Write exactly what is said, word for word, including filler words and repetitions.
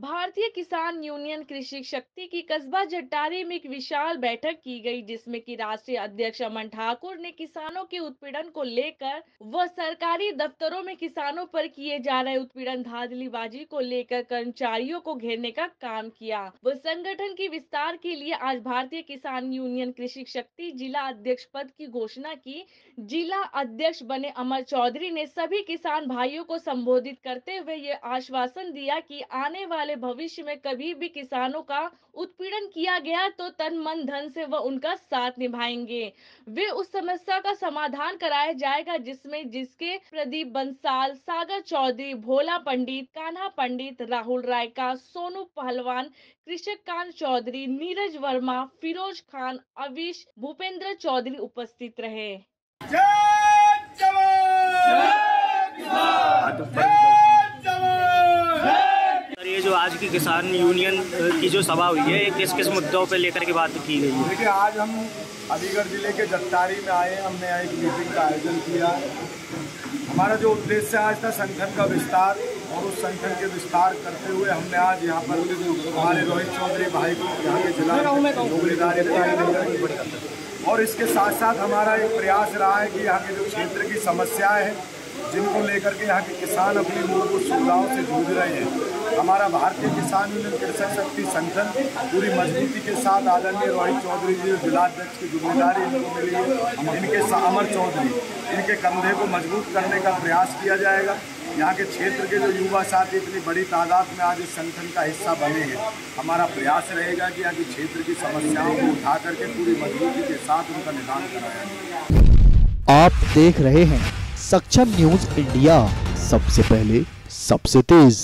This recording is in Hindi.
भारतीय किसान यूनियन कृषि शक्ति की कस्बा जट्टारी में एक विशाल बैठक की गई, जिसमें कि राष्ट्रीय अध्यक्ष अमन ठाकुर ने किसानों के उत्पीड़न को लेकर व सरकारी दफ्तरों में किसानों पर किए जा रहे उत्पीड़न धांधलीबाजी को लेकर कर्मचारियों को घेरने का काम किया। वह संगठन के विस्तार के लिए आज भारतीय किसान यूनियन कृषि शक्ति जिला अध्यक्ष पद की घोषणा की। जिला अध्यक्ष बने अमर चौधरी ने सभी किसान भाइयों को संबोधित करते हुए ये आश्वासन दिया कि आने वाले भविष्य में कभी भी किसानों का उत्पीड़न किया गया तो तन मन धन से वह उनका साथ निभाएंगे। वे उस समस्या का समाधान कराया जाएगा जिसमें जिसके प्रदीप बंसाल, सागर चौधरी, भोला पंडित, कान्हा पंडित, राहुल रायका, सोनू पहलवान, कृषक कांत चौधरी, नीरज वर्मा, फिरोज खान, अविश, भूपेंद्र चौधरी उपस्थित रहे। ये जो आज की किसान यूनियन की जो सभा हुई है, किस किस मुद्दों पे लेकर के बात की गई है? देखिए, आज हम अलीगढ़ जिले के जट्टारी में आए, हमने एक मीटिंग का आयोजन किया। हमारा जो उद्देश्य आज था संगठन का विस्तार, और उस संगठन के विस्तार करते हुए हमने आज यहाँ पर हमारे रोहित चौधरी भाई को यहाँ के जिला जोगीदारी लगाई, और इसके साथ साथ हमारा एक प्रयास रहा है कि यहाँ के जो क्षेत्र की समस्याएं हैं जिनको लेकर के यहाँ के किसान अपनी मूलभूत सुविधाओं से जूझ रहे हैं, हमारा भारतीय किसान यूनियन कृषक शक्ति संगठन पूरी मजबूती के साथ आदरणीय रोहित चौधरी जी जिलाध्यक्ष की जिम्मेदारी इनको मिली है, इनके अमर चौधरी इनके कंधे को मजबूत करने का प्रयास किया जाएगा। यहाँ के क्षेत्र के जो युवा साथी इतनी बड़ी तादाद में आज इस संगठन का हिस्सा बने हैं, हमारा प्रयास रहेगा कि यहाँ के क्षेत्र की समस्याओं को उठा करके पूरी मजबूती के साथ उनका निदान कराया जाए। आप देख रहे हैं सक्षम न्यूज इंडिया, सबसे पहले सबसे तेज।